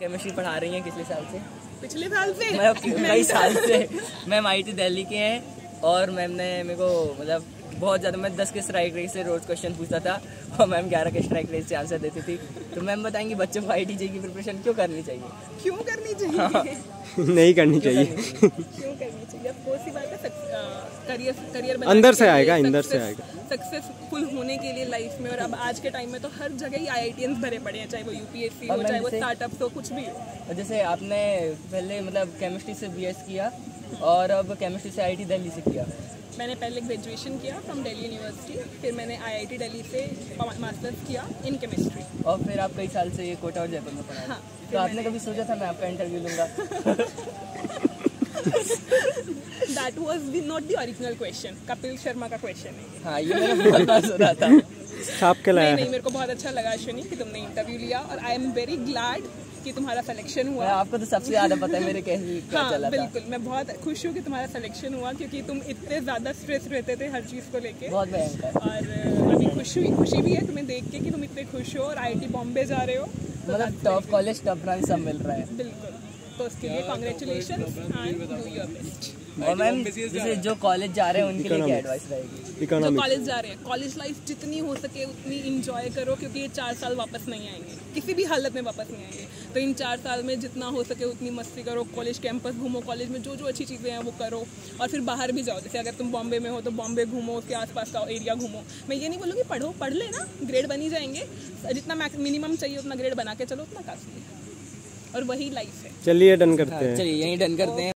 Chemistry पढ़ा रही हैं पिछले साल से। पिछले साल से कई साल से मैम IIT दिल्ली के हैं और मैम ने मेरे को मतलब बहुत ज़्यादा, मैं 10 के स्ट्राइक रेट से रोज क्वेश्चन पूछता था और मैम 11 के स्ट्राइक रेट से आंसर देती थी। तो मैम बताएंगी बच्चों को IIT JEE की प्रिपरेशन क्यों करनी चाहिए? क्यों करनी चाहिए? नहीं करनी चाहिए। क्यों करनी चाहिए? अब बहुत सी बात है, करियर अंदर से आएगा, अंदर से आएगा सक्सेसफुल होने के लिए लाइफ में। और अब आज के टाइम में तो हर जगह ही IITians भरे पड़े हैं, चाहे वो UPSC हो, चाहे वो स्टार्टअप हो, कुछ भी हो। जैसे आपने पहले मतलब केमिस्ट्री से BS किया और अब केमिस्ट्री से IIT दिल्ली से किया। मैंने पहले ग्रेजुएशन किया फ्रॉम दिल्ली यूनिवर्सिटी, फिर मैंने IIT दिल्ली से मास्टर्स किया इन केमिस्ट्री और फिर आप कई साल से ये कोटा और जयपुर में पढ़ा। हाँ, तो आपने कभी सोचा था मैं आपका इंटरव्यू लूंगा? That was not the original question, Kapil Sharma का क्वेश्चन है। हाँ, ये मैंने बहुत बार सुना था। छाप के लाया। नहीं, मेरे को बहुत अच्छा लगा अश्विनी कि तुमने इंटरव्यू लिया और आई एम वेरी ग्लैड कि तुम्हारा सिलेक्शन हुआ। आपको तो सबसे ज्यादा पता है मेरे कैसे क्या चला था। बिल्कुल, मैं बहुत खुश हूँ कि तुम्हारा सिलेक्शन हुआ, क्योंकि तुम इतने ज़्यादा स्ट्रेस रहते थे हर चीज़ को लेके। बहुत भयंकर। और अभी खुशी भी है तुम्हें देख के कि तुम इतने खुश हो और IIT बॉम्बे जा रहे हो। मतलब टॉप कॉलेज टॉप रैंक सब मिल रहा है। बिल्कुल, तो उसके लिए congratulations and do your best. और मैम जैसे जो कॉलेज जा रहे हैं उनके लिए क्या एडवाइस रहेगी? जो कॉलेज जा रहे हैं, कॉलेज लाइफ जितनी हो सके उतनी इंजॉय करो, क्योंकि ये 4 साल वापस नहीं आएंगे, किसी भी हालत में वापस नहीं आएंगे। तो इन 4 साल में जितना हो सके उतनी मस्ती करो, कॉलेज कैंपस घूमो, कॉलेज में जो अच्छी चीज़ें हैं वो करो, और फिर बाहर भी जाओ। जैसे अगर तुम बॉम्बे में हो तो बॉम्बे घूमो, उसके आसपास का एरिया घूमो। मैं ये नहीं बोलूँगी पढ़ लेना, ग्रेड बन ही जाएंगे, जितना मिनिमम चाहिए उतना ग्रेड बना के चलो, उतना काफ़ी है, और वही लाइफ है। चलिए डन करते हैं। चलिए यहीं डन करते हैं।